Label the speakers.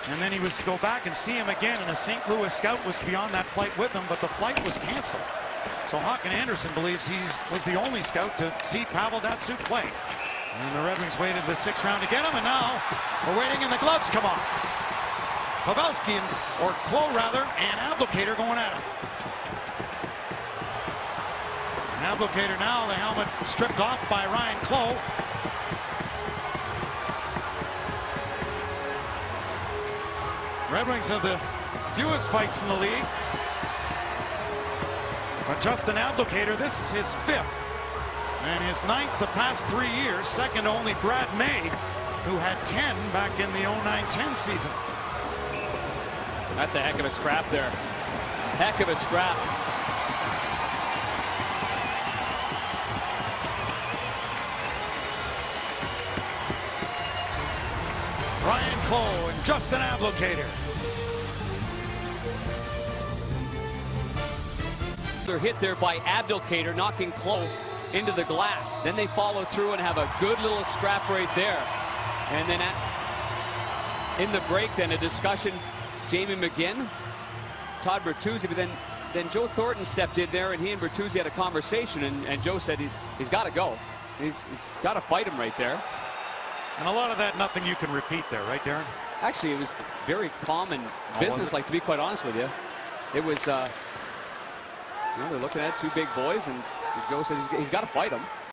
Speaker 1: And then he was to go back and see him again, and a St. Louis scout was to be on that flight with him, but the flight was canceled. So Håkan Andersson believes he was the only scout to see Pavel Datsyuk play. And the Red Wings waited the 6th round to get him, and now we're waiting and the gloves come off. Pavelski, or Clowe rather, and Abdelkader going at him. Abdelkader now, the helmet stripped off by Ryane Clowe. Red Wings have the fewest fights in the league. But Justin Abdelkader, this is his 5th. And his 9th the past 3 years, second to only Brad May, who had 10 back in the 09-10 season.
Speaker 2: That's a heck of a scrap there. Heck of a scrap.
Speaker 1: Ryane Clowe and Justin Abdelkader.
Speaker 2: They're hit there by Abdelkader, knocking Clowe into the glass. Then they follow through and have a good little scrap right there. And then in the break, then a discussion. Jamie McGinn, Todd Bertuzzi, but then Joe Thornton stepped in there, and he and Bertuzzi had a conversation, and Joe said he's got to go. He's got to fight him right there. And
Speaker 1: a lot of that, nothing you can repeat there, right, Darren?
Speaker 2: Actually, it was very calm and businesslike, to be quite honest with you. It was, they're looking at 2 big boys, and Joe said he's got to fight them.